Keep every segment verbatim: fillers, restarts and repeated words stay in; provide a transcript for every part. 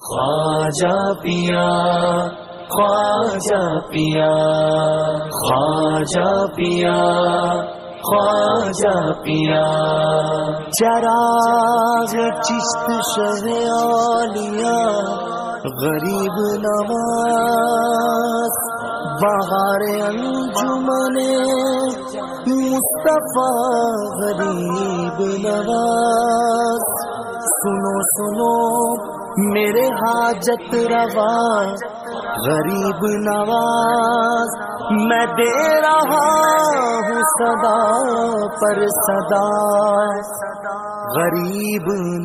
خواجہ پیا خواجہ پیا خواجہ پیا خواجہ پیا چراغ چشت شہ اولیاء غریب نواز بہار انجمن مصطفیٰ غریب نواز سنو سنو میرے حاجت روا غریب نواز میں دے رہا ہوں صدا پر صدا غریب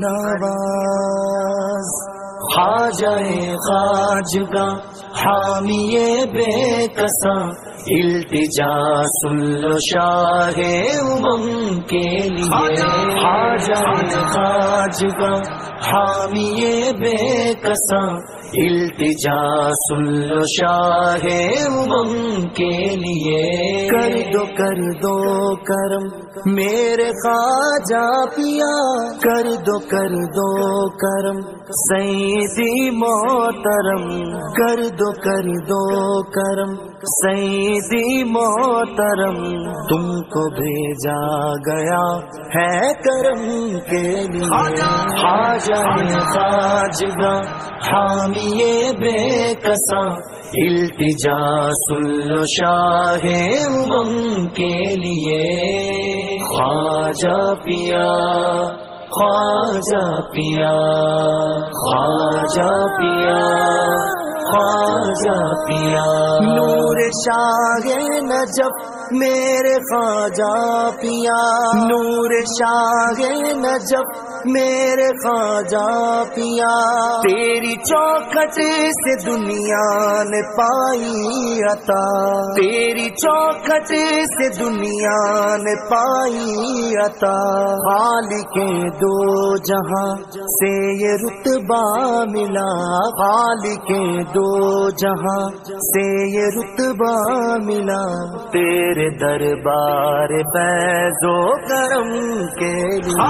نواز خواجہ خواجگاں حامی بے کساں التجا سن لو شاہ امم کے لیے خواجہ خواجگاں حامی بے کساں التجا سن لو شاہ امم کے لیے کر دو کر دو کرم میرے خواجہ پیا کر دو کر دو کرم سیدی محترم کر دو کر دو کرم سیدی محترم تم کو بھیجا گیا ہے کرم کے لیے خواجہ خواجگاں حامی بے کساں التجا سن لو شاہ امم کے لیے خواجہ پیا خواجہ پیا خواجہ پیا خواجہ پیا نور شاہ نجف میرے خواجہ پیا نور شاہ نجف میرے خواجہ پیا تیری چوکھٹ سے دنیا نے پائی عطا تیری چوکھٹ سے دنیا نے پائی عطا خالق دو جہاں سے یہ رتبہ ملا خالق دو جہاں سے یہ رتبہ ملا تیرے دربار فیض و کرم کے لیے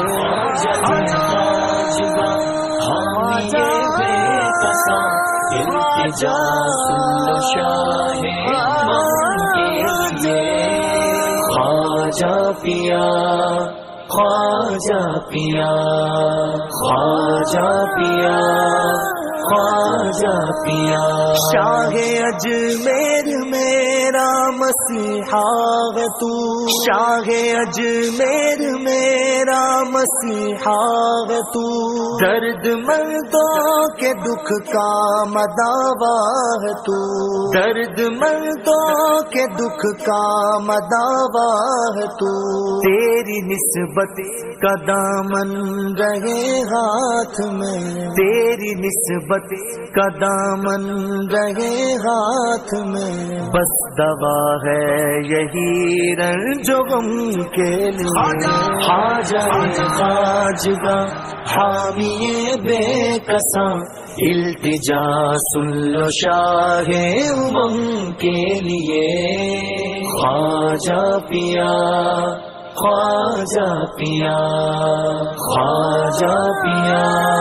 حامی بے کساں التجا سن لو شاہ امم کے لیے خواجہ پیا خواجہ پیا خواجہ پیا خواجہ پیا شاہ اجمیر میرا مسیحا ہے تو شاہ اجمیر میرا مسیحا ہے تو درد مندوں کے دکھ کا مداوا ہے تو درد مندوں کے دکھ کا مداوا ہے تو تیری نسبت کا دامن رہے ہاتھ میں تیری نسبت کا دامن رہے ہاتھ میں بس دوا ہے یہی رنج و غم کے لیے خواجہ خواجگاں حامی بے کساں التجا سن لو شاہ امم کے لیے خواجہ پیا خواجہ پیا خواجہ پیا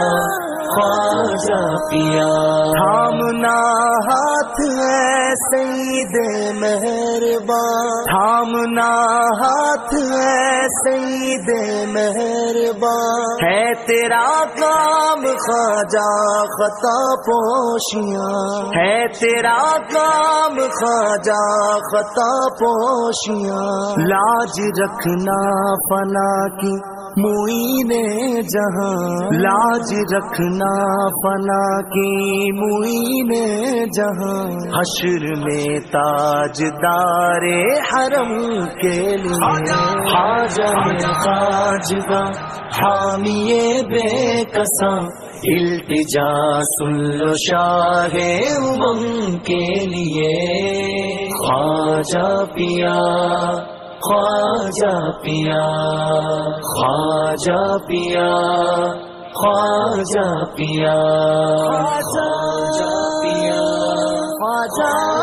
خواجہ پیا تھامنا ہاتھ ہے سید مہربان تھامنا ہاتھ ہے سید مہربان ہے تیرا کام خواجہ خطا پوشیاں ہے تیرا کام خواجہ خطا پوشیاں لاج رکھنا فنا کی معین جہاں لاج رکھنا فنا کی معین جہاں حشر میں تاجدار حرم کے لیے خواجہ خواجگاں حامی بے کساں التجا سن لو شاہ امم کے لیے خواجہ پیا خواجہ پیا خواجہ پیا خواجہ پیا خواجہ پیا خواجہ